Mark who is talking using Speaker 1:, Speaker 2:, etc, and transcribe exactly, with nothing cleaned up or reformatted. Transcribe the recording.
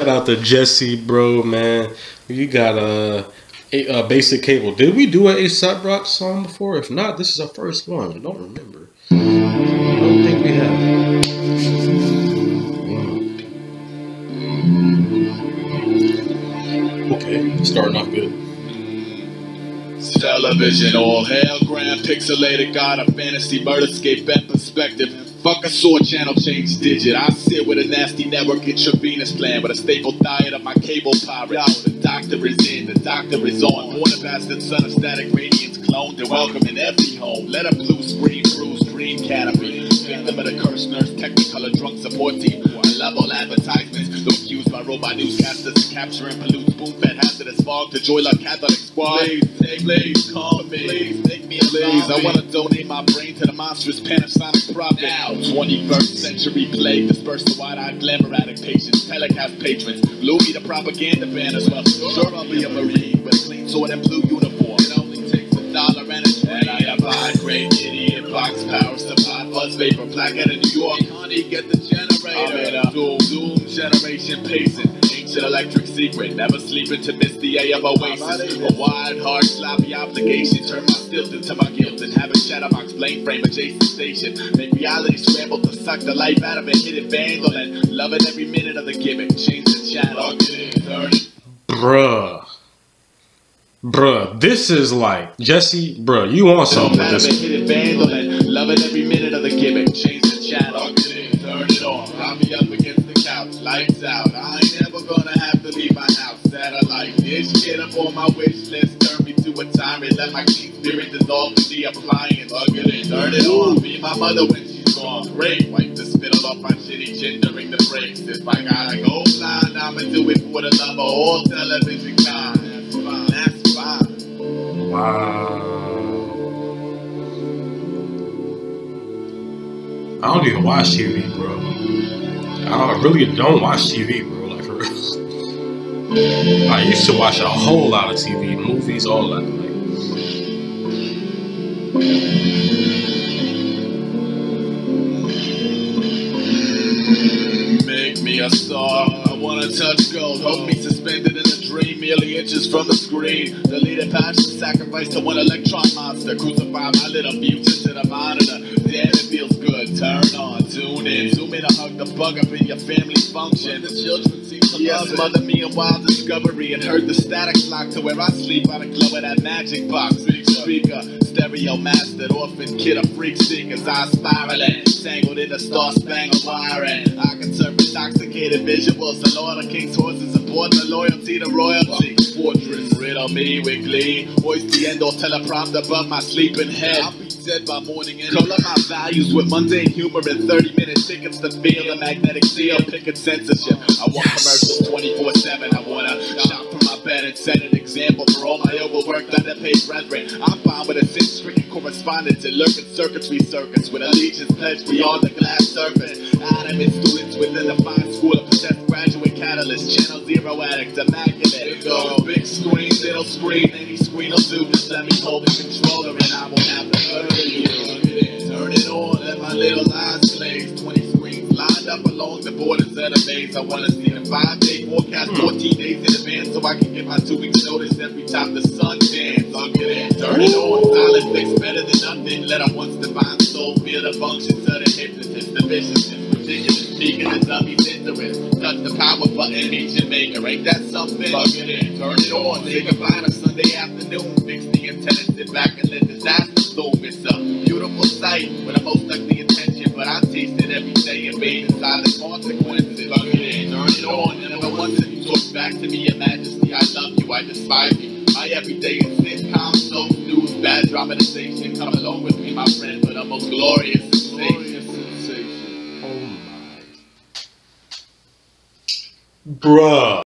Speaker 1: Shout out to Jesse, bro, man. You got a, a, a basic cable. Did we do an Aesop Rock song before? If not, this is our first one. I don't remember. I don't think we have. Mm. Okay, starting off good.
Speaker 2: Television, all hail, grand pixelated, got a fantasy murderscape and perspective. Fuck a sword channel, change digit. I sit with a nasty network intravenous plan with a staple diet of my cable pirate. Yo, the doctor is in, the doctor is on. Born a bastard son of static radiance, cloned and welcome in every home. Let a blue screen, bruise, green canopy. Victim of the curse nurse, technicolor drunk support team. I love all advertisements. Don't accuse my robot newscasters capturing pollute spoon fed hazardous fog to joy luck Catholic squad. Please, please, call me. Please, make me a please. I want to donate my brain to the monstrous Panasonic profit. Now, twenty-first century plague disperse the wide-eyed glamour addict patients, telecast patrons, glue me the propaganda banners. Well, sure I'll be a Marine with a clean sword and blue uniform. It only takes a dollar and a and I abide great idiot box power supply buzz vapor plaque out of New York. Honey, get the generator. I'm in a zoom zoom generation pacing. Ancient electric secret, never sleeping to miss the A of Oasis. A wide, hard, sloppy obligation. Turn my stilts into my guilt and have a chatterbox blame frame adjacent station. Make reality scramble to suck the life out of a hidden vandal and loving every minute of the gimmick. Change the channel.
Speaker 1: Bruh. Bruh, this is like, Jesse, bruh, you want something with this.
Speaker 2: Hidden vandal and loving every minute of the gimmick. Change the channel. Turn it on. I'll be up against the couch. Lights out. I ain't never gonna have to leave my house. Satellite dish. Get up on my wish list. Turn me to a tyrant. Let my king spirit dissolve in the appliance. Ugly. Turn it on. Be my mother when she's gone. Great. Wipe the spittle off my shitty chin during the breaks. If I gotta go blind, I'ma do it for the love of all television kind. That's fine. That's fine.
Speaker 1: Wow. I don't even watch T V, bro. I really don't watch T V, bro. Like, for real. I used to watch a whole lot of T V, movies, all that. Like,
Speaker 2: make me a star. I wanna touch gold. Hold me suspended in a dream, merely inches from the screen. Deleted passion, sacrifice to one electron monster. Crucify my little future to the monitor. Damn, it feels good. Turn on, tune in, zoom in, and hug the bug up in your family function. The children seem to yes, love mother me a wild discovery and heard the static flock to where I sleep on the glow of that magic box. Big speaker, stereo mastered, orphan kid of freak seekers. I spiraling, tangled in the star-spangled wiring. I can serve intoxicated visuals. The Lord of King's horses support the loyalty to royalty. Fortress, riddle me with glee. Voice the end or teleprompter above my sleeping head. I'll be dead by morning and color my values with mundane humor and thirty minute tickets to feel the magnetic seal. Picking censorship. I want commercials twenty-four seven. I wanna shop from my bed and set an example for all my overworked underpaid brethren. I'm fine with a sin-stricken correspondence and lurking circuitry circus with allegiance pledged beyond the glass surface. Adamant students within the fine school of possessed graduate catalyst. Channel zero addict, immaculate. Go big screen, little screen, any screen will do. Just let me hold the controller and I won't have to murder you. Turn it on, let my little eyes blaze. Twenty screens lined up along the borders of the maze. I wanna see the five day forecast, fourteen days in advance, so I can get my two weeks notice every time the sun dance. I'll get in, turn it on, silent fix better than nothing. Let a once divine soul feel the functions of the hypnotist, the viciousness, ridiculous, speaking the dummy's interest. Touch the power button, ancient maker, ain't that something? Plug it in, turn it on, say goodbye to Sunday afternoon. Fix the antenna, sit back and let disaster loom. It's a beautiful sight with a most ugly intention, but I taste it every day and made inside the consequences. Plug it in, turn it on, and never once have you talked back to me, Your Majesty. I love you, I despise you. My everyday is sitcom, soap, news, bad dramatization. Come along with me, my friend, for the most glorious sensation.
Speaker 1: oh my. Bruh.